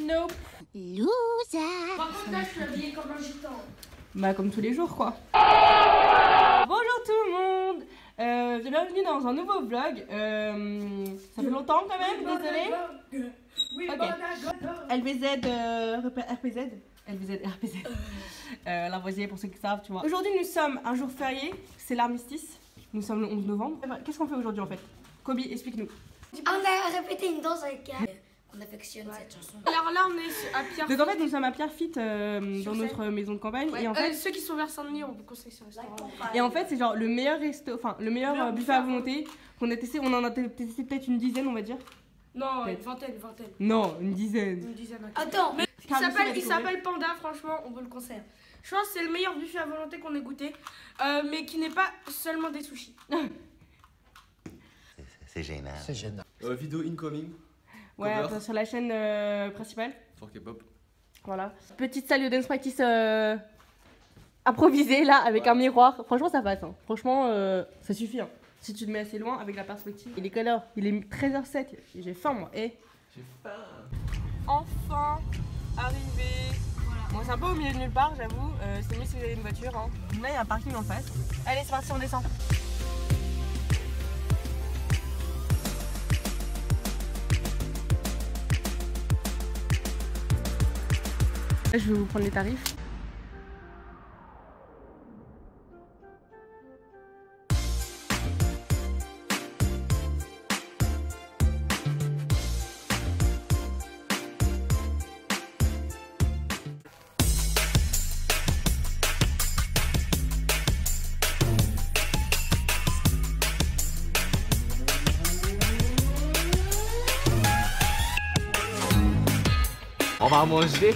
Nope. Loser. Par contre, là, je suis habillée comme un gitan. Bah comme tous les jours quoi. Bonjour tout le monde. Bienvenue dans un nouveau vlog. Ça fait longtemps quand même, désolé. Ok. LVZ, RPZ. Lavoisier pour ceux qui savent, tu vois. Aujourd'hui nous sommes un jour férié, c'est l'armistice. Nous sommes le 11 novembre. Qu'est-ce qu'on fait aujourd'hui en fait? Kobe, explique-nous. On a répété une danse avec on affectionne cette chanson. Alors là, on est à Pierre. Donc en fait nous sommes à Pierrefitte dans notre maison de campagne. Ouais. Et en fait, ceux qui sont vers Saint-Denis, on vous conseille ce restaurant. et en fait c'est genre le meilleur resto, enfin le meilleur buffet à volonté qu'on a testé. On en a testé peut-être une dizaine on va dire. Non, une vingtaine. Non, une dizaine. Une dizaine. Attends, Mais il s'appelle Panda, franchement, on vous le conseille. Je pense que c'est le meilleur buffet à volonté qu'on ait goûté, mais qui n'est pas seulement des sushis. C'est gênant. C'est gênant. Vidéo incoming. Ouais, Cover. sur la chaîne principale. For K-pop. Voilà. Petite salle de dance practice improvisée là avec un miroir. Franchement ça passe. Hein. Franchement ça suffit. Hein. Si tu te mets assez loin avec la perspective. Il est quelle heure? Il est 13h07. J'ai faim moi. J'ai faim. Enfin arrivé. Voilà. Bon c'est un peu au milieu de nulle part j'avoue. C'est mieux si vous avez une voiture. Hein. Là il y a un parking en face. Allez c'est parti on descend. Là, je vais vous prendre les tarifs. On va manger.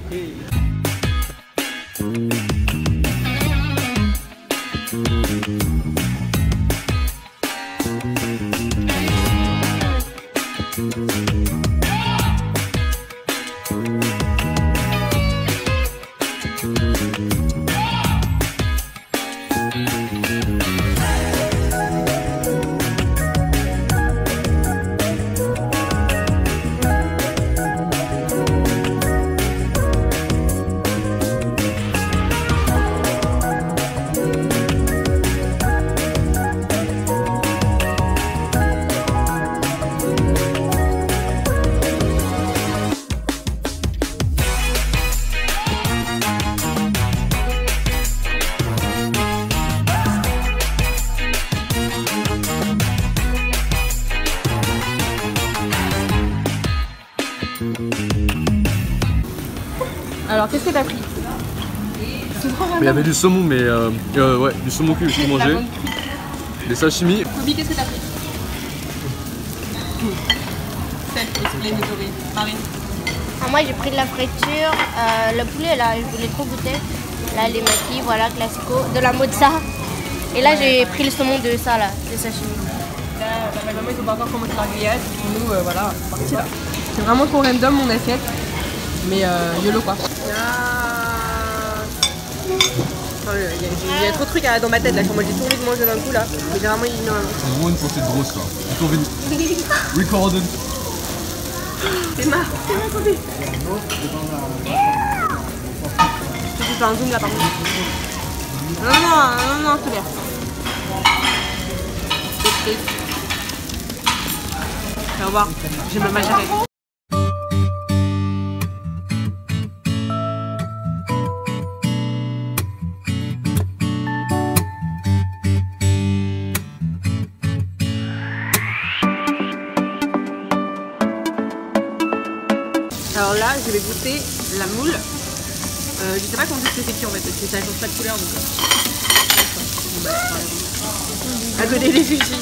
Alors qu'est-ce que t'as pris? Il y avait du saumon, mais ouais, du saumon cul, je peux manger. Des sashimi. Kobe, qu'est-ce que t'as pris? Marine. moi j'ai pris de la friture, le poulet là, je voulais trop goûter. Là les maquis, voilà, classico, de la mozza. Et là j'ai pris le saumon de ça là, de sashimi. Là, ma maman ils ont pas encore commencé la grillade. Nous voilà, c'est parti là. C'est vraiment trop random mon assiette. Mais YOLO quoi. Il y a trop de trucs dans ma tête là, moi j'ai tout envie de manger d'un coup là. Mais j'ai vraiment énormément. C'est vraiment une pensée grosse là. Recorded. C'est marre, Kobe. Je vais faire un zoom là par contre. Non, c'est bien. Au revoir, j'ai même mal géré. Alors là, je vais goûter la moule. Je sais pas comment c'est qui en fait, parce que ça change pas de couleur donc. À côté des sushis.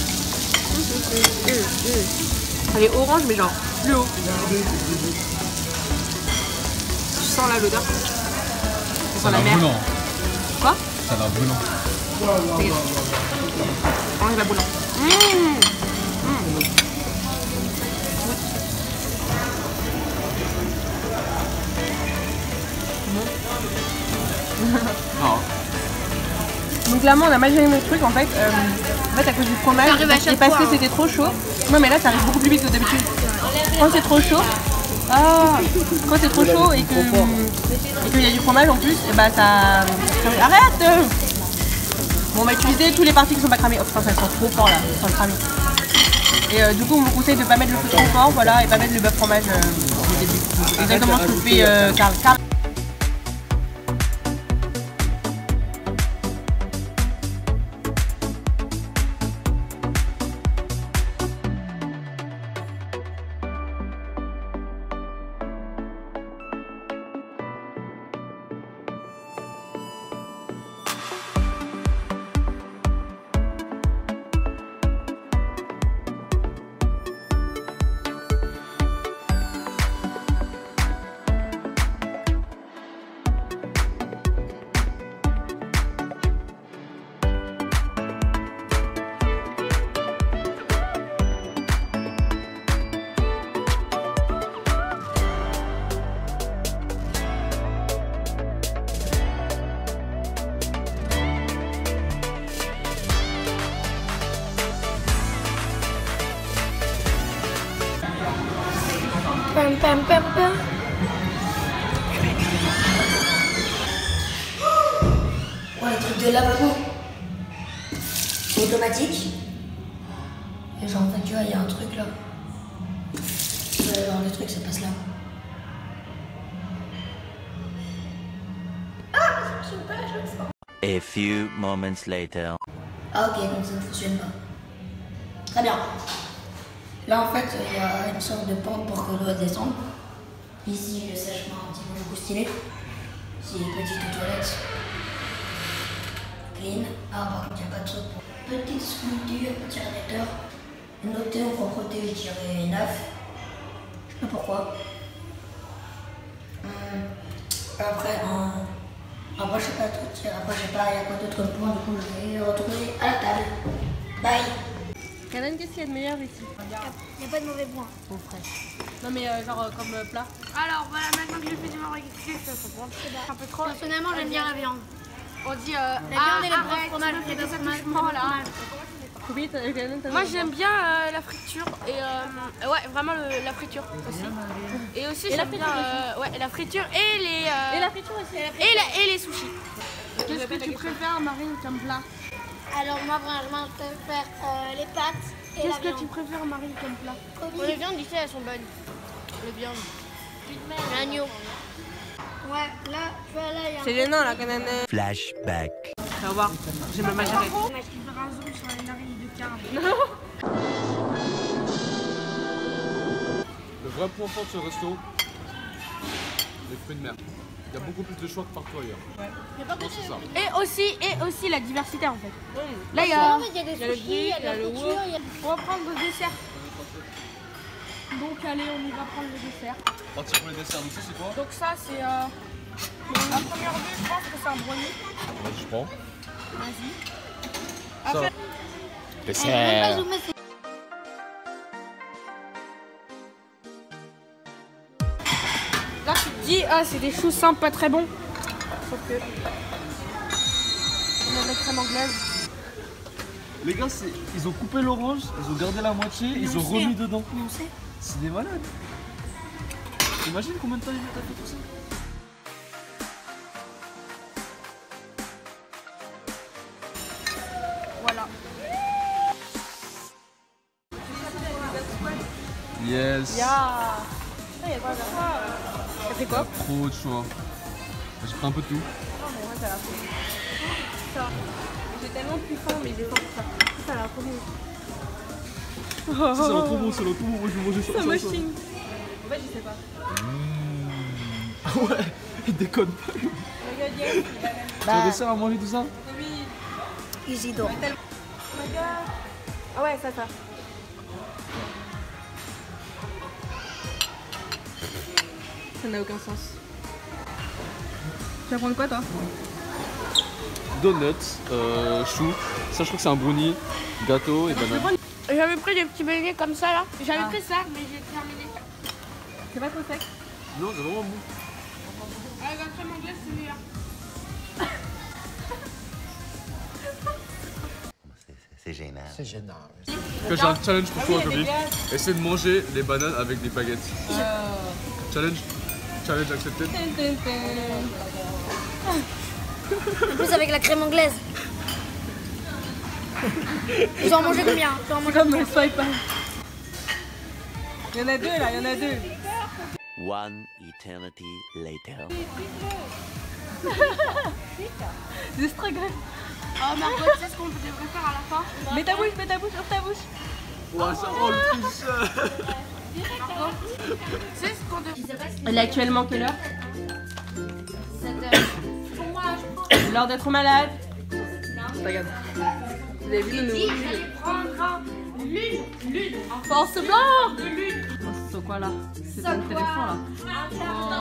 Elle est orange mais genre plus haut. Tu sens là l'odeur. Ça sent la mer. Brûlant. Quoi? Ça va brûlant. Orange la brûlant. Oh. Donc clairement on a mal géré mon truc en fait à cause du fromage et parce que c'était trop chaud. Non mais là ça arrive beaucoup plus vite que d'habitude. Quand c'est trop chaud, Ah, quand c'est trop chaud et qu'il y a du fromage en plus, et bah ça... Arrête! Bon, on va utiliser tous les parties qui sont pas cramées. Oh putain, ça sent trop fort là, ça sent cramé. Et du coup, on vous conseille de pas mettre le feu trop fort, voilà, et pas mettre le bœuf fromage au début. Exactement ce que fait Karl. Pam, pam, pam, pam. Ouais, les trucs de lavabo. C'est automatique. Et genre, en fait, tu vois, il y a un truc là. Genre, le truc, ça passe là. A few moments later. Ah, ok, donc ça ne fonctionne pas. Très bien. Là, en fait, il y a une sorte de pente pour que l'eau descende. Ici, le sèche-main un petit peu beaucoup stylé. Ici, les petites toilettes. Clean. Ah, par contre, il n'y a pas de truc pour petite sculpture, petit radiateur. Notez en propreté, je dirais 9. Je sais pas pourquoi. Après, je sais pas trop dire. Après, je sais pas, il y a quoi d'autre point. Du coup, je vais retrouver à la table. Bye. Kanan, qu'est-ce qu'il y a de meilleur ici? Il n'y a pas de mauvais point. Au frais. Non mais genre comme plat. Alors voilà, maintenant que j'ai fait du marbré, ça prend un peu trop. Personnellement, j'aime bien la viande. On dit La viande et le bœuf fromage. les deux attouchements là. Moi j'aime bien la friture et ouais vraiment la friture aussi. Et aussi j'aime bien ouais, la friture et les Et la friture aussi. et les sushis. Qu'est-ce que tu préfères Marine comme plat? Alors moi, vraiment, je préfère les pâtes et la Qu'est-ce que viande. tu préfères Marine comme plat? Les viandes ici, elles sont bonnes. Les viandes. L'agneau. Ouais, là, tu vois, là, il y a un... C'est gênant là, Kanan. Flashback. Ça va voir. J'ai même pas géré. Je vais faire un zoom sur les narines de Karl. Le vrai point fort de ce resto, les fruits de mer. Il y a beaucoup plus de choix que partout ailleurs. Ouais. Non, c'est ça. Et aussi la diversité en fait. Là, il y a des Il y a le sushis, il y grec, a de la il y a le friture, il y a... On va prendre le dessert. Donc allez, on y va prendre le dessert. Parti pour les desserts, donc ça c'est quoi? Donc ça c'est à première vue, je pense que c'est un brownie. Je prends. Vas-y. Ça. Dessert. Là tu te dis ah c'est des choux simples pas très bons. Sauf que on a de la crème anglaise. Les gars, ils ont coupé l'orange, ils ont gardé la moitié, ils ont remis dedans. C'est des malades. Imagine combien de temps ils ont fait tout ça. Voilà. Yes. T'as fait quoi? Trop de choix. J'ai pris un peu de tout. Non mais moi ça l'a fait. Ça. J'ai tellement plus faim mais j'ai faim pour ça. Ça l'a trop bon. Ça l'a trop bon, ça l'a trop bon. Moi je vais manger ça. Ça machine. En fait je sais pas. Ah ouais, il déconne pas. Regarde, yes. Tu as dessert à manger tout ça? Oui. Isidore. Oh my god. Ah ouais, ça. Ça n'a aucun sens. Tu vas prendre quoi toi? Donuts, choux. Ça je crois que c'est un brownie, gâteau et banane. J'avais pris des petits beignets comme ça là. J'avais pris ça mais j'ai terminé. C'est pas trop sec? Non, c'est vraiment bon. Avec la crème anglaise c'est meilleur. C'est gênant. C'est gênant. J'ai un challenge pour toi aujourd'hui. Essaie de manger les bananes avec des baguettes. Challenge accepté. En plus avec la crème anglaise. Vous en mangez combien? Comme le swipe. Il y en a deux là, il y en a deux. One eternity later. C'est très grave. Oh Margot, tu sais ce qu'on devrait faire à la fin? Mets ta bouche, sur ta bouche. Ouais, ça rend le tricheur. Margot, tu sais ce qu'on devrait... Elle est actuellement quelle heure? 7h. L'heure d'être malade. Regarde. Vous avez vu le nouveau? J'allais prendre l'une. Force blanc. C'est quoi là? C'est ton téléphone là.